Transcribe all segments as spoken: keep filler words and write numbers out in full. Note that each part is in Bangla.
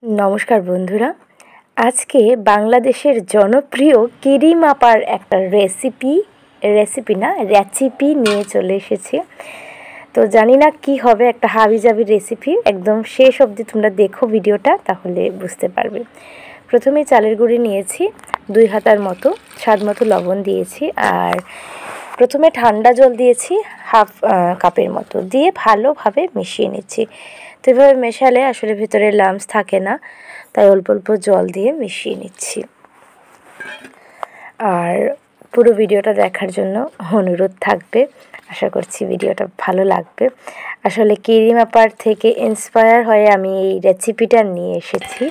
নমস্কার বন্ধুরা, আজকে বাংলাদেশের জনপ্রিয় কিরিমাপার একটা রেসিপি রেসিপি না রেসিপি নিয়ে চলে এসেছি। তো জানি না কি হবে, একটা হাবিজাবি রেসিপি। একদম শেষ অবধি তোমরা দেখো ভিডিওটা, তাহলে বুঝতে পারবে। প্রথমে চালের গুঁড়ি নিয়েছি দুই হাতার মতো, স্বাদ মতো লবণ দিয়েছি, আর প্রথমে ঠান্ডা জল দিয়েছি হাফ কাপের মতো, দিয়ে ভালোভাবে মিশিয়ে নিচ্ছি। তো এভাবে মেশালে আসলে ভিতরে লাম্পস থাকে না, তাই অল্প অল্প জল দিয়ে মিশিয়ে নিচ্ছি। আর পুরো ভিডিওটা দেখার জন্য অনুরোধ থাকবে, আশা করছি ভিডিওটা ভালো লাগবে। আসলে কিরিমাপার থেকে ইন্সপায়ার হয়ে আমি এই রেসিপিটা নিয়ে এসেছি।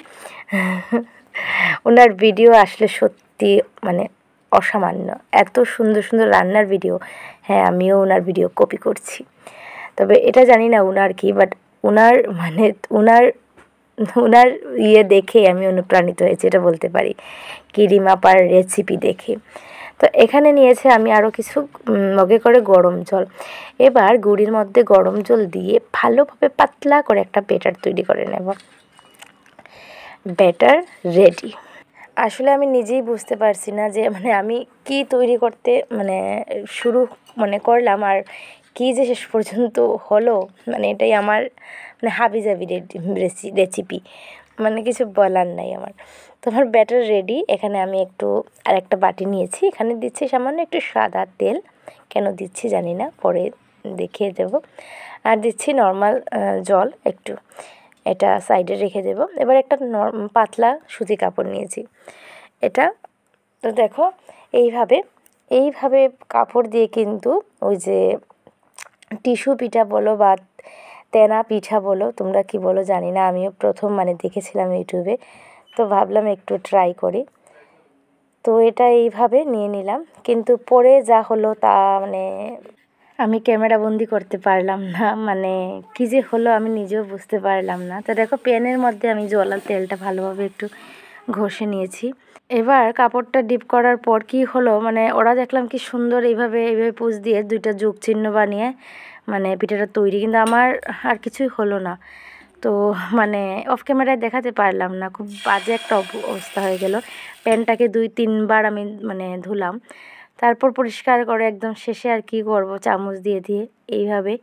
ওনার ভিডিও আসলে সত্যি মানে অসামান্য, এত সুন্দর সুন্দর রান্নার ভিডিও। হ্যাঁ, আমিও ওনার ভিডিও কপি করছি, তবে এটা জানি না ওনার কি, বাট ওনার মানে ওনার ওনার ইয়ে দেখে আমি অনুপ্রাণিত হয়েছি, এটা বলতে পারি, কিরিমাপার রেসিপি দেখে। তো এখানে নিয়েছে আমি আরও কিছু মগে করে গরম জল। এবার গুঁড়ির মধ্যে গরম জল দিয়ে ভালোভাবে পাতলা করে একটা ব্যাটার তৈরি করে নেব। Batter ready. আসলে আমি নিজেই বুঝতে পারছি না যে মানে আমি কি তৈরি করতে মানে শুরু মানে করলাম, আর কী যে শেষ পর্যন্ত হলো, মানে এটাই আমার মানে হাবিজাবি রেসিপি, মানে কিছু বলার নাই আমার। তো আমার ব্যাটার রেডি। এখানে আমি একটু আর একটা বাটি নিয়েছি, এখানে দিচ্ছি সামান্য একটু সাদা তেল, কেন দিচ্ছি জানি না, পরে দেখিয়ে দেবো। আর দিচ্ছি নর্মাল জল একটু, এটা সাইডে রেখে দেব। এবার একটা পাতলা সুতি কাপড় নিয়েছি, এটা তো দেখো এইভাবে এইভাবে কাপড় দিয়ে কিন্তু ওই যে টিস্যু পিঠা বলো বা তেনা পিঠা বলো, তোমরা কি বলো জানি না, আমিও প্রথম মানে দেখেছিলাম ইউটিউবে, তো ভাবলাম একটু ট্রাই করি। তো এটা এইভাবে নিয়ে নিলাম, কিন্তু পরে যা হলো তা মানে আমি ক্যামেরা বন্দি করতে পারলাম না, মানে কী যে হলো আমি নিজেও বুঝতে পারলাম না। তো দেখো প্যানের মধ্যে আমি জল তেলটা ভালোভাবে একটু ঘষে নিয়েছি। এবার কাপড়টা ডিপ করার পর কি হলো, মানে ওরা দেখলাম কি সুন্দর এইভাবে এইভাবে পুষ দিয়ে দুইটা যোগ চিহ্ন বানিয়ে মানে পিঠাটা তৈরি, কিন্তু আমার আর কিছুই হলো না। তো মানে অফ ক্যামেরায় দেখাতে পারলাম না, খুব বাজে একটা অবস্থা হয়ে গেল। প্যানটাকে দুই তিনবার আমি মানে ধুলাম, তারপর পরিষ্কার করে একদম শেষে আর কি করব, চামচ দিয়ে দিয়ে এইভাবে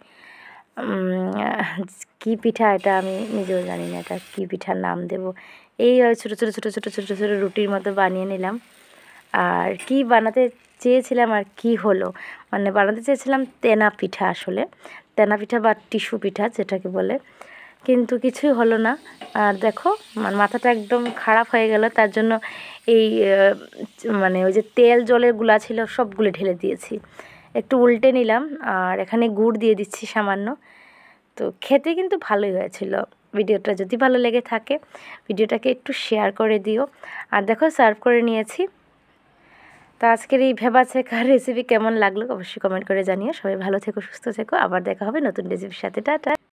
কী পিঠা এটা আমি নিজেও জানি না, এটা কী পিঠার নাম দেব। এইভাবে ছোটো ছোটো ছোটো ছোটো ছোটো ছোটো রুটির মতো বানিয়ে নিলাম। আর কি বানাতে চেয়েছিলাম আর কি হলো, মানে বানাতে চেয়েছিলাম তেনা পিঠা, আসলে তেনা পিঠা বা টিস্যু পিঠা যেটাকে বলে, কিন্তু কিছুই হলো না। আর দেখো মাথাটা একদম খারাপ হয়ে গেল, তার জন্য এই মানে ওই যে তেল জলের গুলা ছিল সবগুলো ঢেলে দিয়েছি। একটু উল্টে নিলাম, আর এখানে গুড় দিয়ে দিচ্ছি সামান্য। তো খেতে কিন্তু ভালোই হয়েছিল। ভিডিওটা যদি ভালো লেগে থাকে ভিডিওটাকে একটু শেয়ার করে দিও। আর দেখো সার্ভ করে নিয়েছি। তো আজকের এই ভেবাচেকার রেসিপি কেমন লাগলো অবশ্যই কমেন্ট করে জানিও। সবাই ভালো থেকো, সুস্থ থেকো, আবার দেখা হবে নতুন রেসিপির সাথে। টাটা।